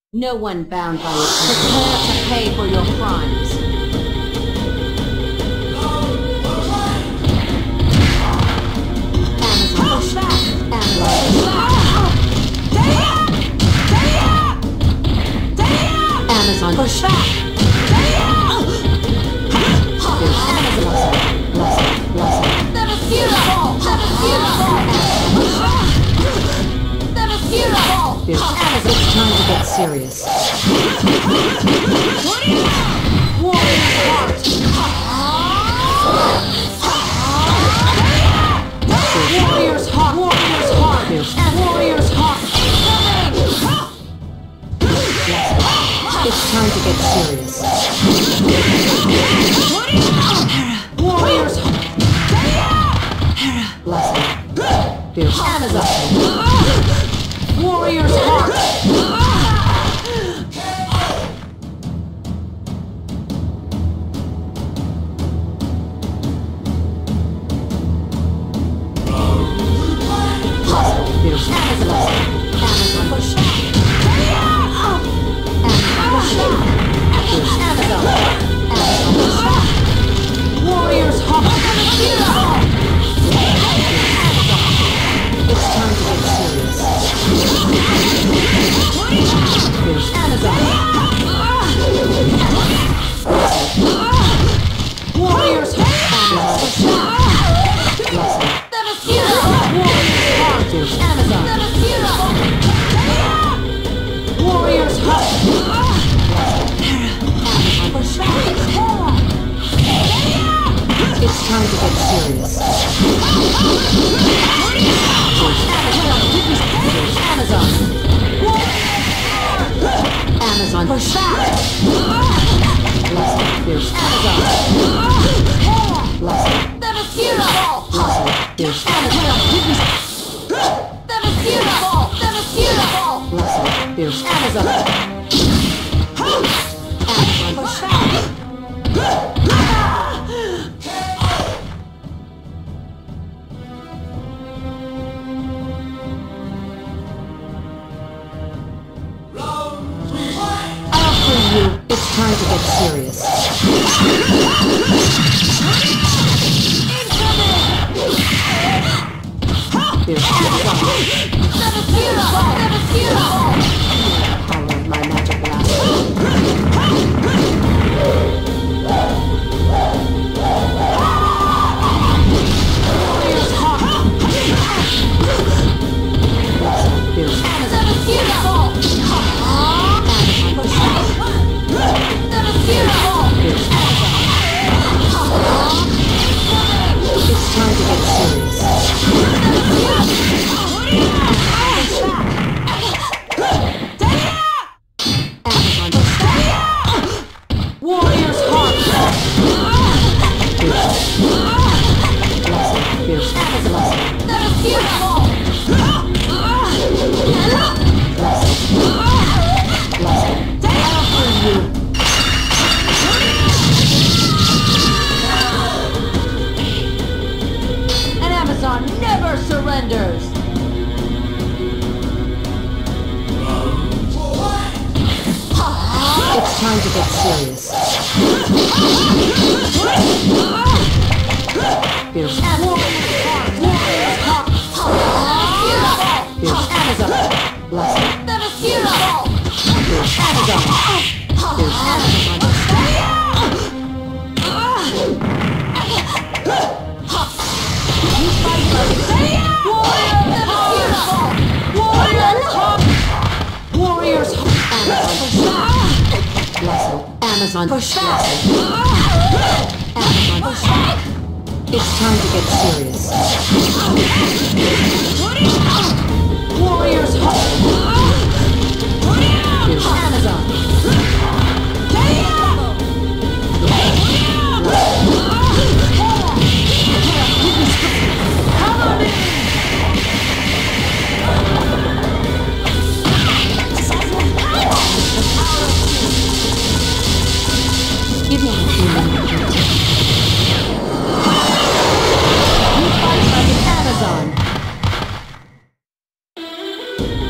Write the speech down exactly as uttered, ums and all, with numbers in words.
No one bound by it. Prepare to pay for your crimes. Amazon, push back! Amazon, push back! Amazon, push back! It's time to get serious. Warrior's heart! Warrior's heart! Warrior's heart! Warrior's heart! It's time to get serious. Warrior's heart! Blessing. Fierce Amazon! Warrior's heart! Fierce Amazon! Amazon push back! Amazon push back! Fierce Amazon! Amazon push back! Warrior's heart! It's time to get serious. Fierce Amazon! Warrior's heart! Blessing. Warrior's heart! Fierce Amazon! Warrior's heart! Amazon push back! It's time to get serious. Amazon! Amazon push back! Blessing. Fierce Amazon! Blessing. Blessing. Fierce Amazon! Blessing. Fierce Amazon! Amazon push back! It's time to get serious. Fierce Amazon! Power of my magic blast. Warrior's heart! Fierce Amazon! Amazon push back! It's time to get serious. Amazon push back! Warrior's heart! Blessing. Fierce Amazon! Blessing. Blessing. Down for you! Amazon never surrenders! It's time to get serious. Fierce Amazon! Fierce Amazon! Blessing. Fierce Amazon! Fierce Amazon! Warriors! Blessing. Amazon push back! Amazon push back! It's time to get serious. Warriors heart! Fierce Amazon! Give me a few minutes. You fight like an Amazon!